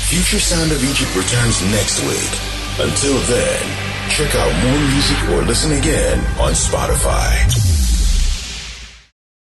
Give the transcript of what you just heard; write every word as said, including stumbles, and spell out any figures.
Future Sound of Egypt returns next week. Until then, check out more music or listen again on Spotify.